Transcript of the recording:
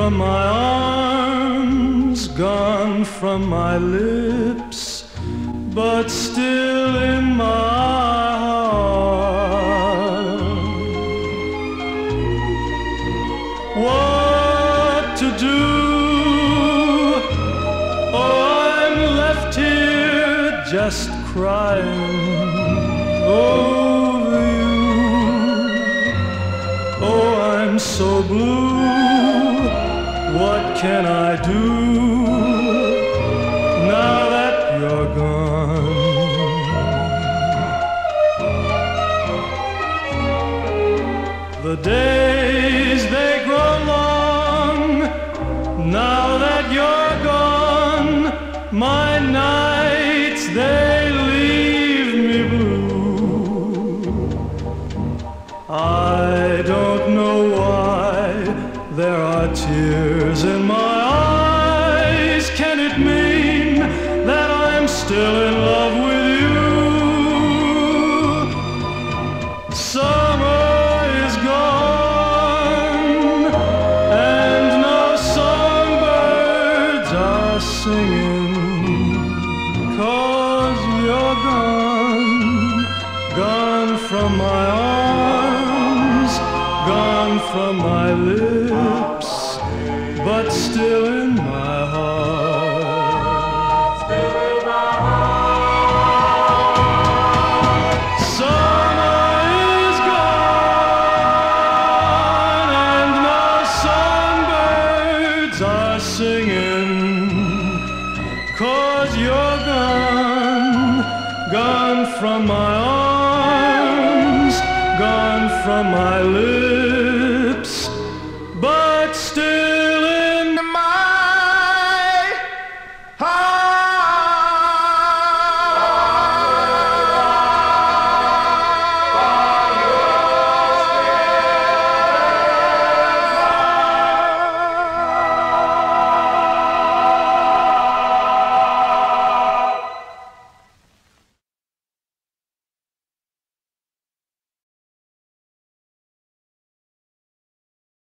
from my arms, gone from my lips, but still in my heart. What to do? Oh, I'm left here just crying over you. Oh, I'm so blue. What can I do now that you're gone? The days, they grow long now that you're gone. My nights, they leave me blue. I don't know why there are tears in my eyes. Can it mean that I'm still in love with you? Summer is gone and no songbirds are singing, 'cause you're gone, gone from my arms, gone from my lips, but still in my heart. Still in my heart. Summer is gone and no songbirds are singing, 'cause you're gone, gone from my arms, gone from my lips,